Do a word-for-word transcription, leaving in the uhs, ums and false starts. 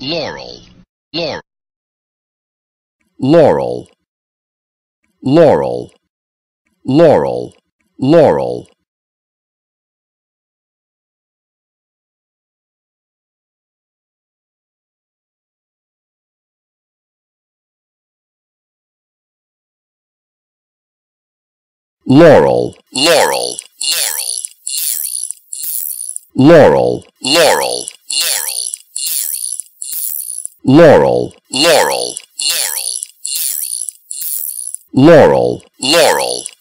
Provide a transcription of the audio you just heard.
Laurel, Laurel, Laurel, Laurel, Laurel, Laurel. Laurel, Laurel, Laurel, Laurel, Laurel, Laurel, Laurel, Laurel, Laurel. Laurel.